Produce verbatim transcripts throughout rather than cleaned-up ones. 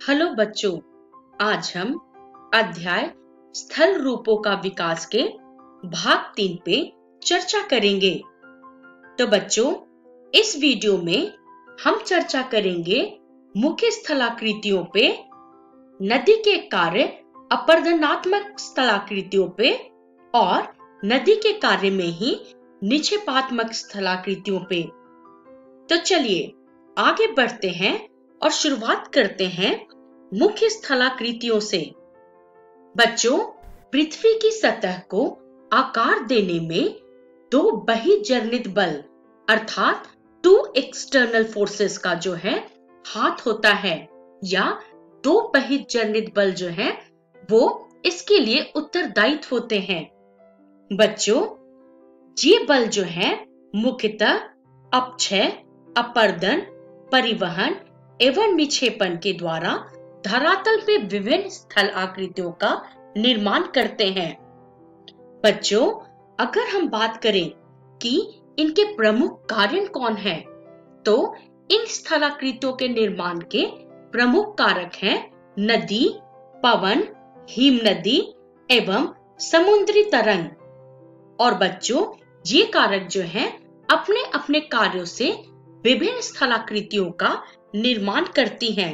Hello बच्चों, आज हम अध्याय स्थल रूपों का विकास के भाग तीन पे चर्चा करेंगे। तो बच्चों, इस वीडियो में हम चर्चा करेंगे मुख्य स्थलाकृतियों पे, नदी के कार्य अपरदनात्मक स्थलाकृतियों पे और नदी के कार्य में ही निक्षेपात्मक स्थलाकृतियों पे। तो चलिए आगे बढ़ते हैं और शुरुआत करते हैं मुख्य स्थलाकृतियों से। बच्चों, पृथ्वी की सतह को आकार देने में दो बहिर्जनित बल अर्थात टू एक्सटर्नल फोर्सेस का जो है हाथ होता है, या दो बहिर्जनित बल जो है वो इसके लिए उत्तरदायित्व होते हैं। बच्चों, ये बल जो है मुख्यतः अपक्षय, अपर्दन, परिवहन एवं निक्षेपण के द्वारा धरातल पे विभिन्न स्थल आकृतियों का निर्माण करते हैं। बच्चों, अगर हम बात करें कि इनके प्रमुख कारण कौन हैं, तो इन स्थलाकृतियों के निर्माण के प्रमुख कारक हैं नदी, पवन, हिम नदी एवं समुद्री तरंग। और बच्चों, ये कारक जो हैं अपने अपने कार्यों से विभिन्न स्थलाकृतियों का निर्माण करती हैं।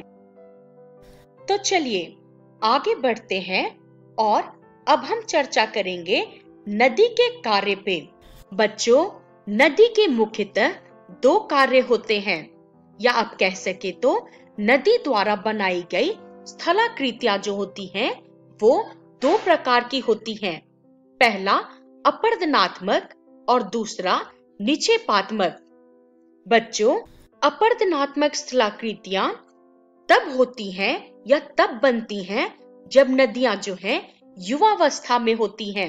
तो चलिए आगे बढ़ते हैं और अब हम चर्चा करेंगे नदी के कार्य पे। बच्चों, नदी के मुख्यतः दो कार्य होते हैं, या आप कह सके तो नदी द्वारा बनाई गई स्थलाकृतियां जो होती हैं वो दो प्रकार की होती हैं। पहला अपरदनात्मक और दूसरा निक्षेपात्मक। बच्चों, अपरदनात्मक स्थलाकृतियां तब होती हैं या तब बनती हैं जब नदियां जो हैं युवावस्था में होती हैं।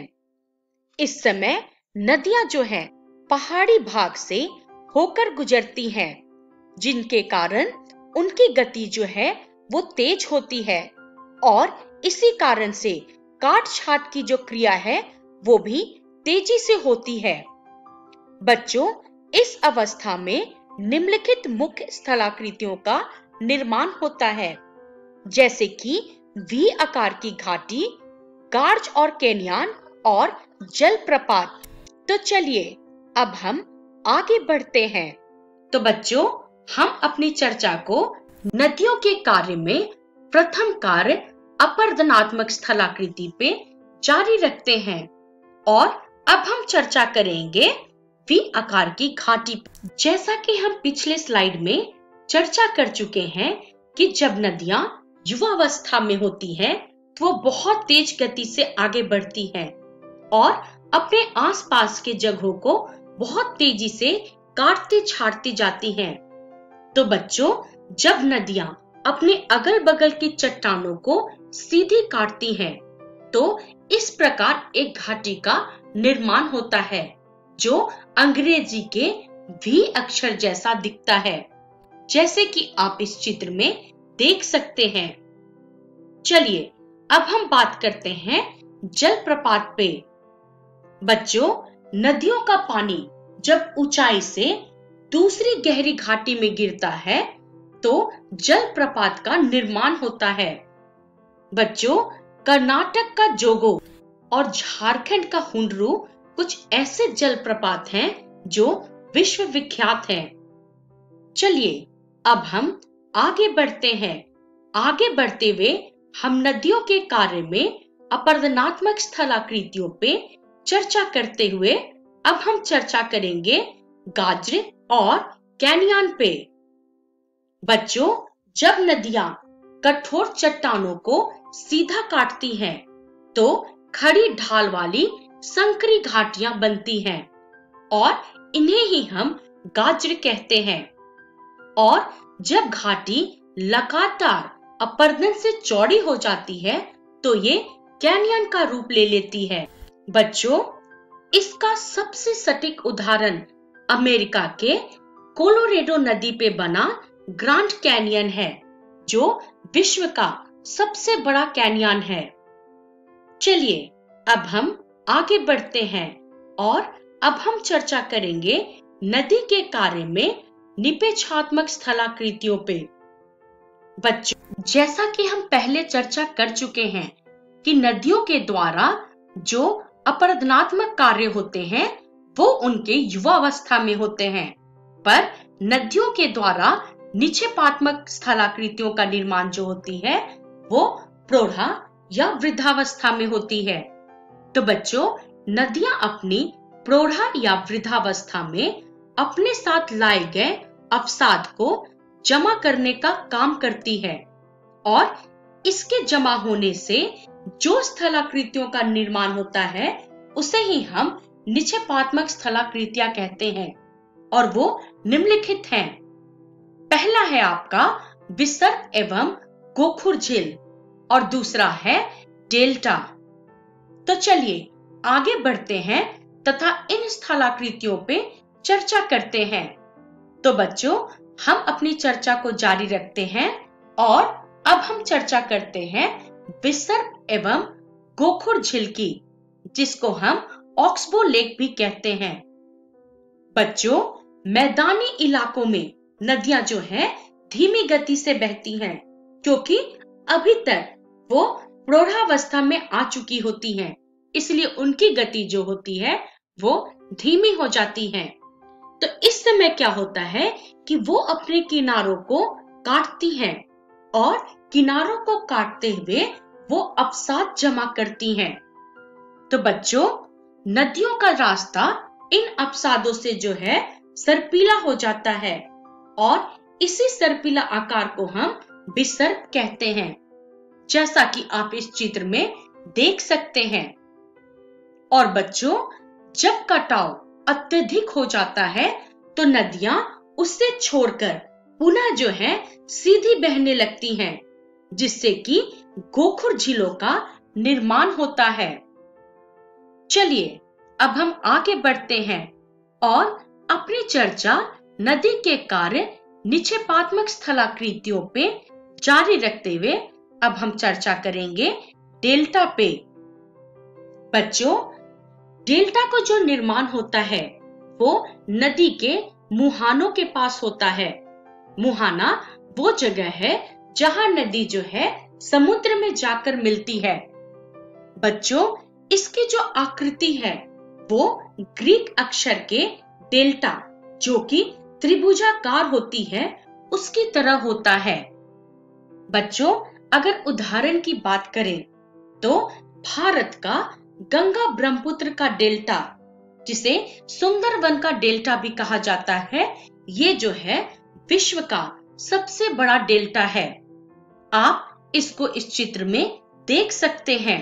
इस समय नदियां जो हैं पहाड़ी भाग से होकर गुजरती हैं, जिनके कारण उनकी गति जो है वो तेज होती है और इसी कारण से काट छाट की जो क्रिया है वो भी तेजी से होती है। बच्चों, इस अवस्था में निम्नलिखित मुख्य स्थलाकृतियों का निर्माण होता है, जैसे कि वी आकार की घाटी, गार्ज और कैनियन और जलप्रपात। तो चलिए अब हम आगे बढ़ते हैं। तो बच्चों, हम अपनी चर्चा को नदियों के कार्य में प्रथम कार्य अपरदनात्मक स्थलाकृति पे जारी रखते हैं और अब हम चर्चा करेंगे वी आकार की घाटी। जैसा कि हम पिछले स्लाइड में चर्चा कर चुके हैं कि जब नदियां युवावस्था में होती हैं तो वो बहुत तेज गति से आगे बढ़ती हैं और अपने आसपास के जगहों को बहुत तेजी से काटती छाटती जाती हैं। तो बच्चों, जब नदियां अपने अगल बगल की चट्टानों को सीधी काटती हैं तो इस प्रकार एक घाटी का निर्माण होता है जो अंग्रेजी के वी अक्षर जैसा दिखता है, जैसे कि आप इस चित्र में देख सकते हैं। चलिए अब हम बात करते हैं जलप्रपात पे। बच्चों, नदियों का पानी जब ऊंचाई से दूसरी गहरी घाटी में गिरता है तो जलप्रपात का निर्माण होता है। बच्चों, कर्नाटक का जोगो और झारखंड का हुंडरू कुछ ऐसे जलप्रपात हैं जो विश्व विख्यात हैं। चलिए अब हम आगे बढ़ते हैं। आगे बढ़ते हुए हम नदियों के कार्य में अपरदनात्मक स्थलाकृतियों पे चर्चा करते हुए अब हम चर्चा करेंगे गाज्र और कैनियन पे। बच्चों, जब नदियां कठोर चट्टानों को सीधा काटती हैं तो खड़ी ढाल वाली संकरी घाटियां बनती हैं और इन्हें ही हम गाज्र कहते हैं। और जब घाटी लगातार अपरदन से चौड़ी हो जाती है तो ये कैनियन का रूप ले लेती है। बच्चों, इसका सबसे सटीक उदाहरण अमेरिका के कोलोरेडो नदी पे बना ग्रांड कैनियन है, जो विश्व का सबसे बड़ा कैनियन है। चलिए अब हम आगे बढ़ते हैं और अब हम चर्चा करेंगे नदी के कार्य में निपेक्षात्मक स्थलाकृतियों पे। बच्चों, जैसा कि हम पहले चर्चा कर चुके हैं कि नदियों के द्वारा जो अपराधनात्मक कार्य होते हैं वो उनके युवावस्था में होते हैं, पर नदियों के द्वारा निक्षेपात्मक स्थलाकृतियों का निर्माण जो होती है वो प्रौढ़ा या वृद्धावस्था में होती है। तो बच्चों, नदियां अपनी प्रौढ़ा या वृद्धावस्था में अपने साथ लाए गए अवसाद को जमा करने का काम करती है और इसके जमा होने से जो स्थलाकृतियों का निर्माण होता है उसे ही हम निक्षेपात्मक स्थलाकृतियां कहते हैं और वो निम्नलिखित हैं। पहला है आपका विसर्प एवं गोखुर झील और दूसरा है डेल्टा। तो चलिए आगे बढ़ते हैं तथा इन स्थलाकृतियों पे चर्चा करते हैं। तो बच्चों, हम अपनी चर्चा को जारी रखते हैं और अब हम चर्चा करते हैं विसर्प एवं गोखुर झील की, जिसको हम ऑक्सबो लेक भी कहते हैं। बच्चों, मैदानी इलाकों में नदियां जो हैं धीमी गति से बहती हैं क्योंकि अभी तक वो प्रौढ़ावस्था में आ चुकी होती हैं, इसलिए उनकी गति जो होती है वो धीमी हो जाती है। तो इस समय क्या होता है कि वो अपने किनारों को काटती हैं और किनारों को काटते हुए वो अवसाद जमा करती हैं। तो बच्चों, नदियों का रास्ता इन अवसादों से जो है सर्पीला हो जाता है और इसी सर्पीला आकार को हम विसर्प कहते हैं, जैसा कि आप इस चित्र में देख सकते हैं। और बच्चों, जब कटाव अत्यधिक हो जाता है तो नदियां उससे छोड़कर पुनः जो है सीधी बहने लगती हैं, जिससे कि गोखुर झीलों का निर्माण होता है। चलिए अब हम आगे बढ़ते हैं और अपनी चर्चा नदी के कार्य निक्षेपात्मक स्थलाकृतियों पे जारी रखते हुए अब हम चर्चा करेंगे डेल्टा पे। बच्चों, डेल्टा को जो निर्माण होता है वो नदी के मुहानों के पास होता है। मुहाना वो जगह है जहां नदी जो है समुद्र में जाकर मिलती है। बच्चों, इसकी जो आकृति है वो ग्रीक अक्षर के डेल्टा, जो कि त्रिभुजाकार होती है, उसकी तरह होता है। बच्चों, अगर उदाहरण की बात करें तो भारत का गंगा ब्रह्मपुत्र का डेल्टा, जिसे सुंदरवन का डेल्टा भी कहा जाता है, ये जो है विश्व का सबसे बड़ा डेल्टा है। आप इसको इस चित्र में देख सकते हैं।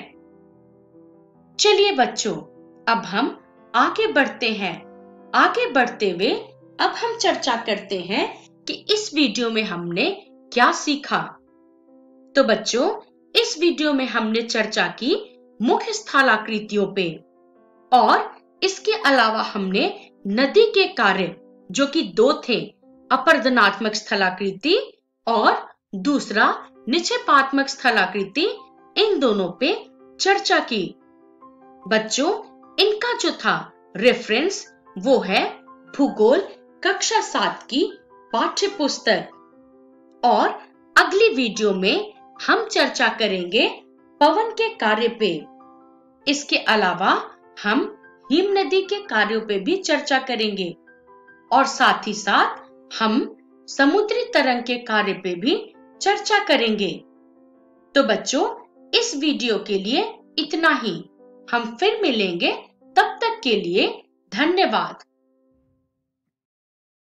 चलिए बच्चों, अब हम आगे बढ़ते हैं। आगे बढ़ते हुए अब हम चर्चा करते हैं कि इस वीडियो में हमने क्या सीखा। तो बच्चों, इस वीडियो में हमने चर्चा की मुख्य स्थलाकृतियों पे और इसके अलावा हमने नदी के कार्य, जो कि दो थे, अपरदनात्मक स्थलाकृति और दूसरा निक्षेपात्मक स्थलाकृति, इन दोनों पे चर्चा की। बच्चों, इनका जो था रेफरेंस वो है भूगोल कक्षा सात की पाठ्य पुस्तक। और अगली वीडियो में हम चर्चा करेंगे पवन के कार्य पे। इसके अलावा हम हिम नदी के कार्यों पे भी चर्चा करेंगे और साथ ही साथ हम समुद्री तरंग के कार्य पे भी चर्चा करेंगे। तो बच्चों, इस वीडियो के लिए इतना ही। हम फिर मिलेंगे, तब तक के लिए धन्यवाद।